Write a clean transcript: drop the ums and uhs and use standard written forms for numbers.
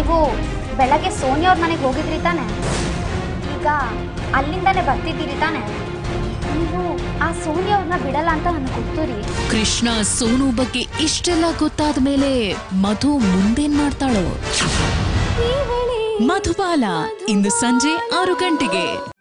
ನೀವು ಬೆಳಗ್ಗೆ ಸೋನಿಯಾ ಅವ್ರ ಮನೆಗೆ ಹೋಗಿದ್ರಿ ತಾನೆ, ಈಗ ಅಲ್ಲಿಂದಾನೆ ಬರ್ತಿದ್ದೀರಿ ತಾನೆ. ನೀವು ಆ ಸೋನಿಯಾ ಅವ್ರನ್ನ ಬಿಡಲ್ಲ ಅಂತ ನನಗೆ ಗೊತ್ತು ರೀ. ಕೃಷ್ಣ ಸೋನು ಬಗ್ಗೆ ಇಷ್ಟೆಲ್ಲ ಗೊತ್ತಾದ ಮೇಲೆ ಮಧು ಮುಂದೇನ್ ಮಾಡ್ತಾಳೋ? ಮಧುಬಾಲ ಇಂದು ಸಂಜೆ 6 ಗಂಟೆಗೆ.